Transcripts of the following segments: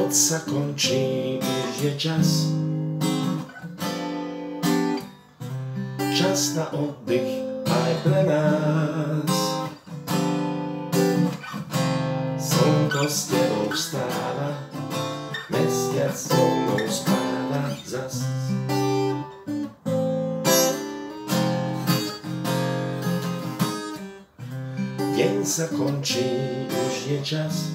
Noc sa končí, už je čas. Čas na oddych aj pre nás. Slnko s tebou vstáva, mesiac so mnou spáva zas. Deň sa končí, už je čas.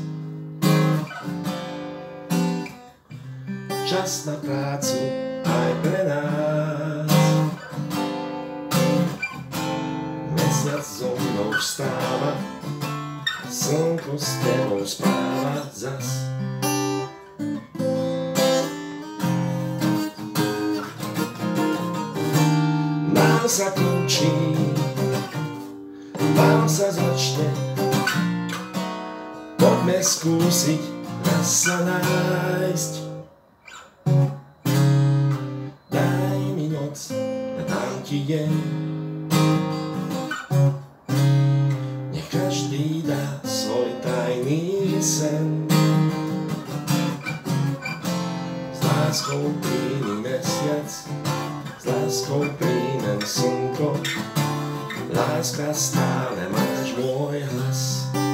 Čas na prácu aj pre nás. Mesiac so mnou vstáva, slnko s tebou spáva zas. Nám sa končí, vám sa začne. Poďme skúsiť raz sa nájsť. Daj mi noc a dám ti deň. Nech každý dá svoj tajný sen. S láskou plynie mesiac, s láskou plynie slnko. Láska, stále máš môj hlas.